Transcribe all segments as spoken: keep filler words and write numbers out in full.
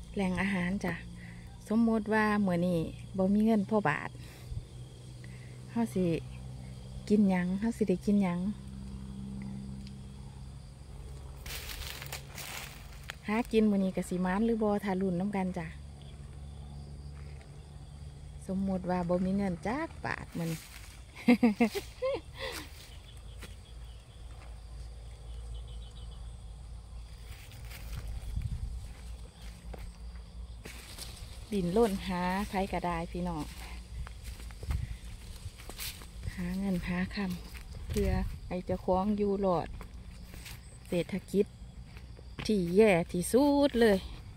แหล่งอาหารจ้ะสมมติว่าเมื่อนี้บ่มีเงินพ่อบาทเฮาสิกินหยังเฮาสิได้กินหยังหากินมื้อนี้ก็สิมานหรือบ่ทารุ่นน้ำกันจ้ะสมมติว่าบ่มีเงินจักบาทมื้อนี้ ดินล้นหาไผกระไดพี่น้องหาเงินหาคำเพื่อให้เจ้าของอยู่รอดเศรษฐกิจที่แย่ที่สุดเลย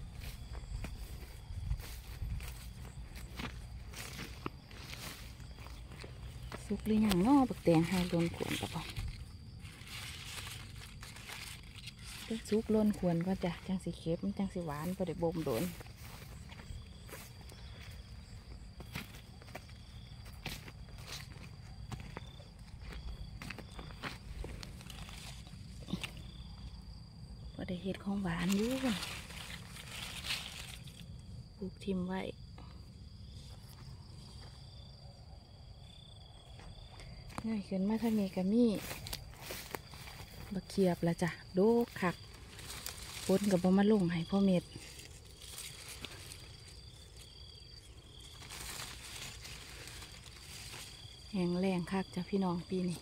สุกหรือยังน้อบักแตงให้ล้นขวนกับผมเลือกสุกล้นขวนก็จะจังสีเค็มจังสีหวานพอได้บ่มโดนพอได้เห็ดของหวานอยู่ปลูกทิมไว้ง่ายขึ้นมาทางนี้ก็มีบักเขียบละจ้ะโดกคักฝนกับบ่มาลงให้พ่อเม็ดแห้งแรงคักจ้ะพี่น้องปีนี้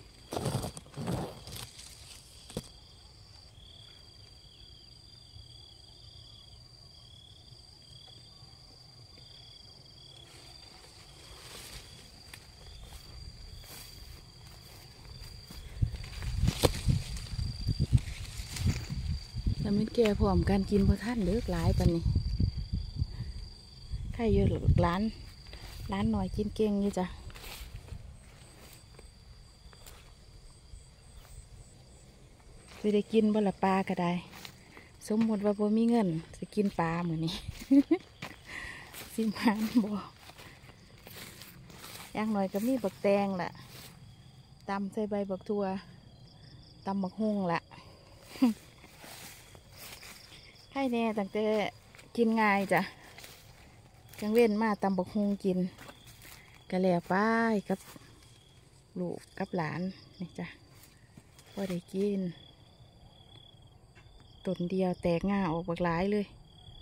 แล้วมิดแก่พร้อมการกินพอท่านเลือกหลายปันนี่ใครเยอะหรือร้านร้านหน่อยกินเก่งอยู่จ้ะจะได้กินบ่ละปลาก็ได้สมมติว่าบ่มีเงินจะกินปลาเหมือนนี้ สิมานบ่อย่างหน่อยก็มีบักแตงล่ะตำใส่ใบบักทั่วตำบักฮุ่งล่ะ ให้แน่ตั้งแต่กินง่ายจ้ะจังเว้นมาตำบักฮุงกินกะแล้วไปกับลูกกับหลานนี่จ้ะพอได้กินต้นเดียวแตกง่าออกบักหลายเลย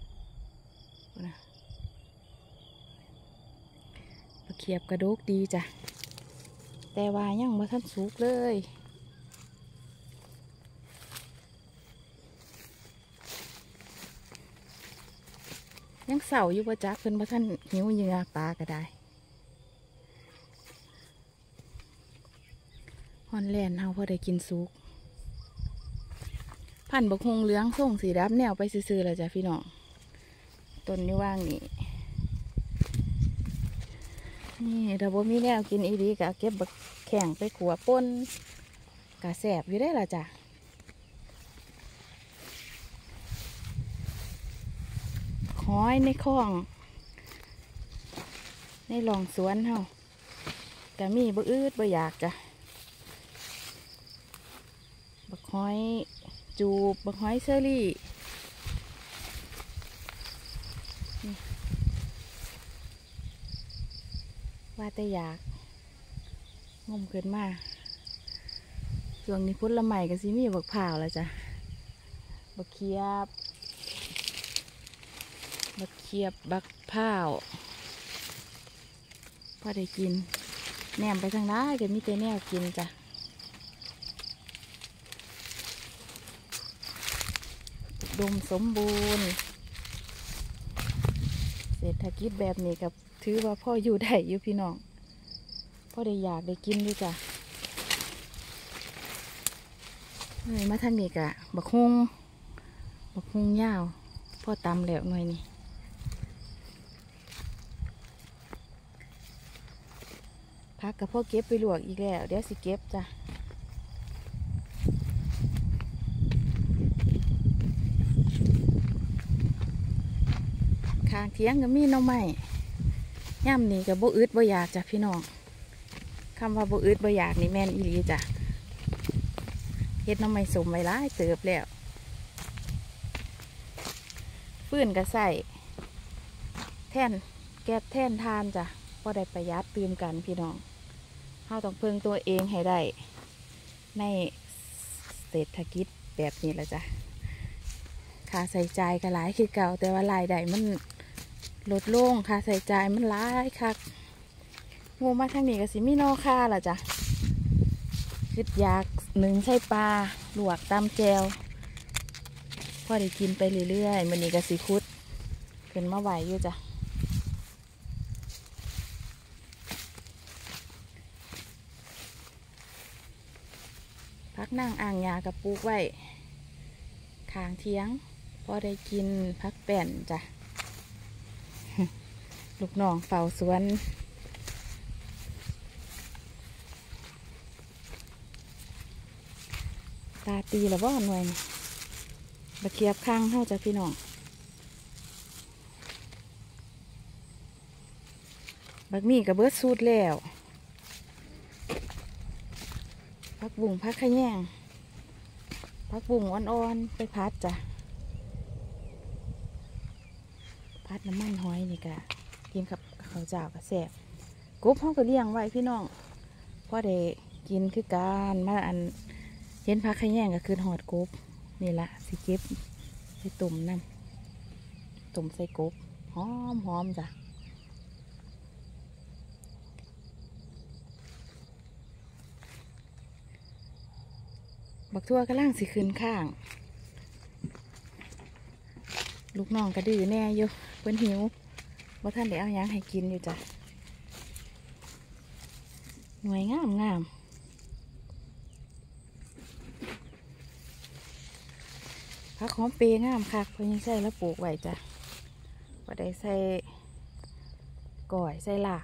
บักเขียบกระโดกดีจ้ะแต่ว่ายังบ่ทันสุกเลยยังเสาอยู่ประจักเพิ่นบ่ท่านหิวเหยื่อปลาก็ได้ฮอนแลนด์เฮาพอได้กินสุกพันธุ์บักฮุงเหลืองส่งสีดำแนวไปซื่อๆเลยจ้ะพี่น้องต้นนี้ว่างนี่นี่ถ้าบ่มีแนวกินอีดีก็เก็บบักแข่งไปขัวป่นกะแสบอยู่ได้ล่ะจ้ะหอยในคลองในหลองสวนเฮาแต่มีบ่อืดบ่อยากจ้ะบักหอยจูบบักหอยเชอรี่ว่าแต่อยากงมเกินมาช่วงนี้ผลไม้ก็สิมีบักพร้าวแล้วจ้ะบักเขียบบักเขียบบักพร้าวพอได้กินแหนมไปทางน้าก็มีแต่แนวกินจ้ะดมสมบูรณ์เศรษฐกิจแบบนี้กับถือว่าพ่ออยู่ได้อยู่พี่น้องพ่อได้อยากได้กินด้วยจ้ะเลยมาทางนี้กะบักฮุงบักฮุงยาวพ่อตำแล้วหน่อยนี่พักกับพ่อเก็บไปลวกอีกแล้วเดี๋ยวสิเก็บจ้ะข้างเทียงก็มีหน่อไม้ย่ำนี่กับโบอึดบ่อยากจ้ะพี่น้องคำว่าโบอึดบ่อยากนี่แม่นอีหลีจ้ะเฮ็ดหน่อไม้สมไว้หลายเติบแล้วฟืนก็ใส่แท่นแก๊สแท่นทานจ้ะพอได้ประหยัดตื่มกันพี่น้องเราต้องเพิ่งตัวเองให้ได้ในเศรษฐกิจแบบนี้แหละจ้ะค่าใส่ใจก็หลายคือเก่าแต่ว่ารายได้มันลดลงค่าใส่ใจมันหลายคักงูมาทางนี้ก็สิมีนอค่าล่ะจ้ะคิดอยากหนึ่งใช่ปลาลวกตำแจวพอได้กินไปเรื่อยๆมันนี้ก็สิคุดขึ้นมาไหวอยู่จ้ะพักนั่งอ่างยากับปลูกไว้ขางเทียงพอได้กินพักแป่นจ้ะ ลูกน้องเฝ้าสวนตาตีแล้วบ่หน่วยบะเกียบข้างเท่าจ้ะพี่น้องบักมี่กับเบิร์ดสูตรแล้วพักบุ่งพักขะแยงพักบุ่งอ่อนๆไปพัดจ้ะพัดน้ำมันหอยนี่กะกินกับข้าวเจ้ากับแซ่บกบเขาก็เลี้ยงไว้พี่น้องพอได้กินคือการมาอันเห็นพักขะแยงก็คือหอดกบนี่ละสิเก็บใส่ตุ่มน้ำตุ่มใส่กบหอมหอมจ้ะบักทั่วกำลังสิขึ้นข้างลูกน้องกระดื้อแน่อยู่เพิ่นหิวว่าท่านได้เอาหยังให้กินอยู่จ้ะหน่วยงามงามผักหอมเปย์งามคักเพิ่นยังใส่แล้วปลูกไว้จ้ะว่าได้ใส่ก่อยใส่หลาก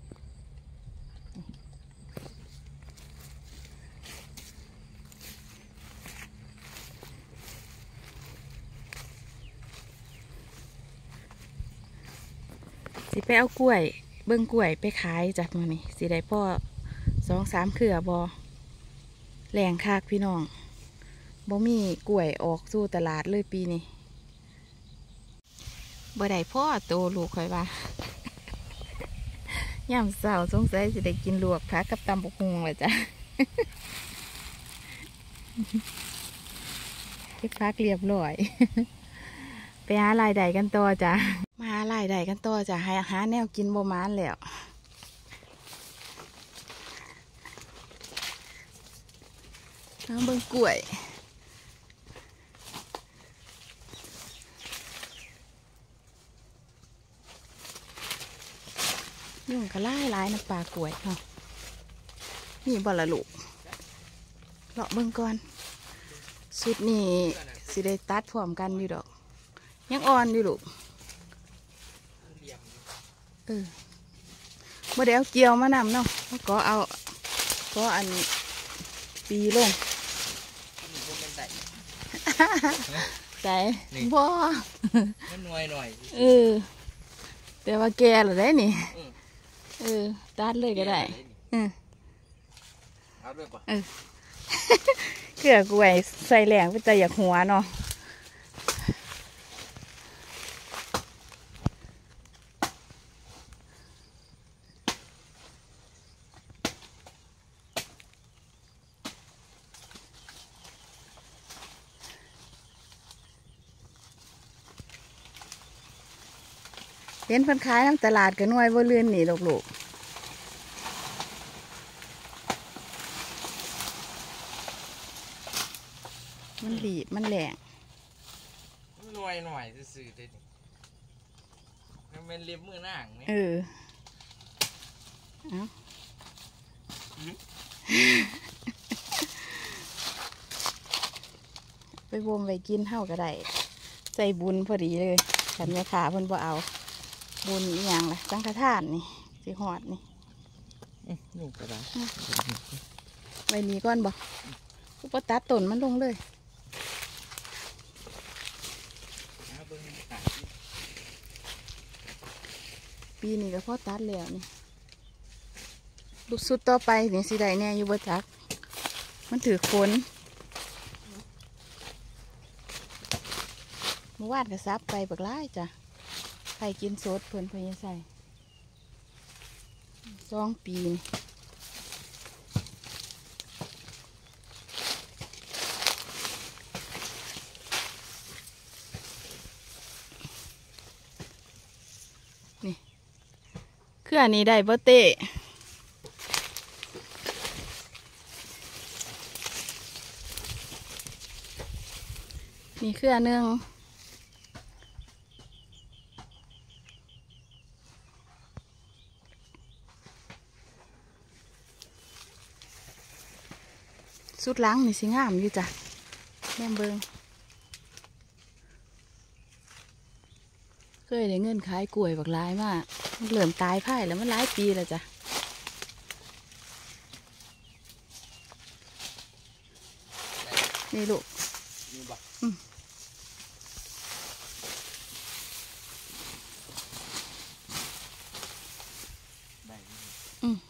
สิไปเอากล้วยเบิ้งกล้วยไปขายจากมานี่สิได้พ่อสองสามเขือบอแหล่งคากพี่น้องบ่มีกล้วยออกสู่ตลาดเลยปีนี้บ่ได้พ่อโตลูกคอยว่าย่ำเสาสงสัยสิได้กินลวกผักกับตำบักหุ่งเลยจ้ะเก็บผักเรียบร้อยไปหาลายใดกันต่อจ้ะมาหาลายใดกันต่อจ้ะหาหาแนวกินบ่มานแล้วน้ำเบิ่งกล้วยยุ่งกระไล่ไล่น้ำปลากล้วยเนาะนี่บ่ละลูกเลาะเบิ่งก่อนสุดนี่สิได้ตัดพร้อมกันอยู่ดอกยังอ่อนอยู่ลูกเออบ่ได้เอาเกี่ยวมานำเนาะก็เอาก็อันปีลงใส่บ่มันหน่อยหน่อยเออแต่ว่าแกหรือได้นี่เออตัดเลยก็ได้เออเอาด้วยป่ะเออเกลือกล้วยใส่แหลงไปแต่อยากหัวเนาะเห็นเพิ่นขายน้ำตลาดกันหน่วยบ่เลื่อนนี่ลูกๆมันหลีบมันแหลงหน่วยหน่อยซื่อๆเด้มันเป็นเล็บมือหน้าเออเอาไปวมไปกินเท่าก็ได้ใจบุญพอดีเลยฉันแม่ขาเพิ่นบ่เอาบุญอย่างละสังฆทานนี่สิหอดนี่นี่ก็ได้ใบนี้ก้อนบ่กูปตัดต้นมันลงเลยปีนี้ก็พอตัดแล้วนี่ลูกสุดต่อไปนี่สิได้แน่อยู่บ่จักมันถือฝนเมื่อวานก็ซับไปบักไล่จ้ะไข่กินสดเพิ่นเพิ่นจะใส่สองปีนี่คืออันนี้ได้บ่เต้นี่คืออันหนึ่งสุดล้างนี่สิงามอยู่จ้ะแม่เบิงเคยได้เงินขายกล้วยบักหลายมากมันเหลื่อมตายไผ่แล้วมันหลายปีแล้วจ้ะนี่ลูกอืมอืม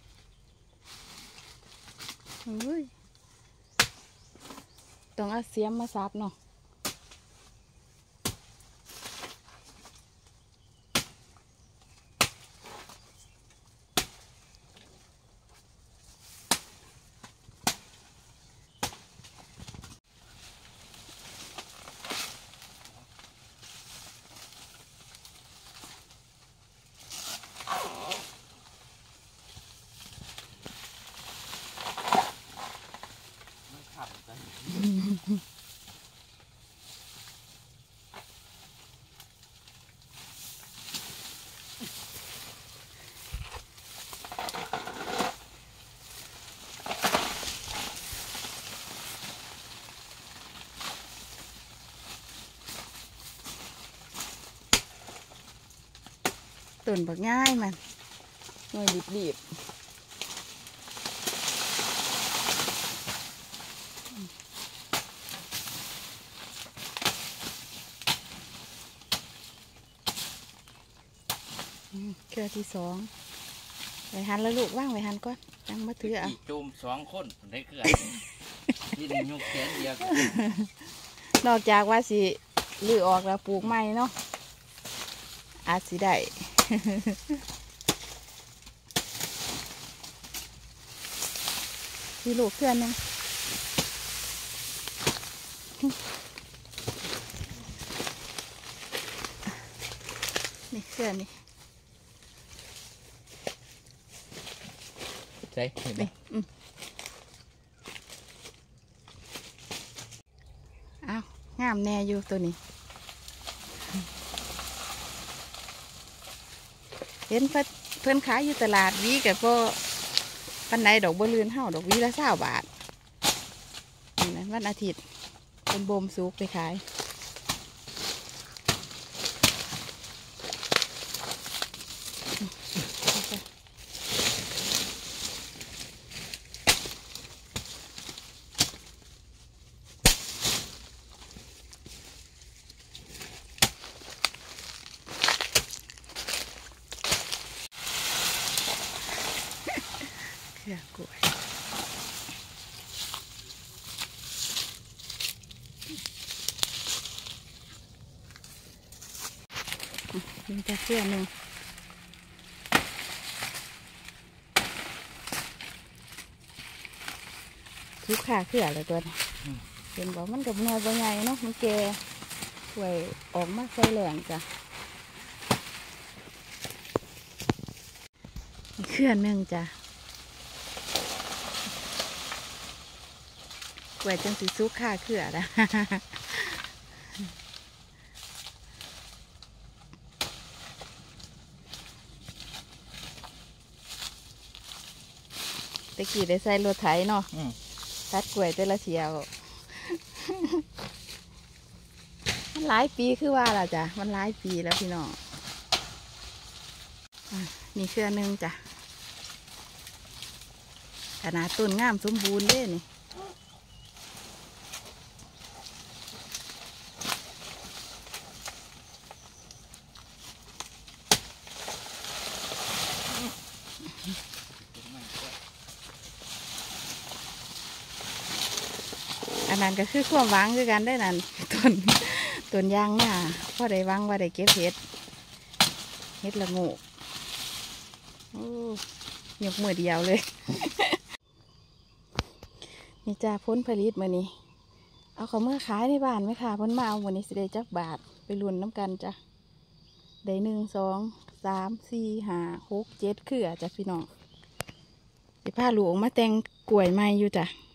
เฮ้ยต้องเอาเสียมมาซับเนาะต้นบักง่ายมันหน่วยรีบๆเครือที่สองไว้หันแล้วลูกว่างไว้หันก่อนยังมาถืออ่ะจุ่มสองคนได้เกลือที่ยกแขนเดียวนอกจากว่าสิลือออกแล้วปลูกใหม่เนาะอาจสิได้ที่ลูกเพื่อนนึงนี่เพื่อนนี่ใช่เห็นไหมอ้าวงามแน่อยู่ตัวนี้เห็นเพื่อนเพื่อนขายอยู่ตลาดวีกับก็ปันไดดอกบัวลืนเห่าดอกวีละเศร้าบาทนี่นะวันอาทิตย์เป็นบ่มสุกไปขายเครือกล้วยมีแต่เครือหนึ่งทุกขาเครืออะไรตัวนี้เห็นบอกมันกับเนื้อใบใหญ่เนาะมันแก่กล้วยออกมาใส่แหลงจ้ะเครือหนึ่งจ้ะกล้วยจังสีซุกขาเครือนะตะกี้ได้ใส่รถไถเนาะตัดกล้วยแต่ละเสียวมันหลายปีคือว่าล่ะจ้ะมันหลายปีแล้วพี่น้องนี่เครือหนึ่งจ้ะขนาดต้นงามสมบูรณ์เลยนี่อันนั้นก็คือความหวังคือกันได้นั่นต้นต้นยางหน้าพอได้หวังว่าได้เก็บเห็ดเฮ็ดละโงกโอ้ยกมือเดียวเลย นี่จ้าพ้นผลิตมานี่เอาเขาเมื่อขายในบ้านไหมค่ะพ้นมาเอาวันนี้สิได้จักบาทไปลุ้นน้ำกันจ้ะได้หนึ่งสองสามสี่ห้าหกเจ็ดเครือจ้ะพี่น้องสิพาหลวงมาแต่งกล้วยไม้อยู่จ้ะ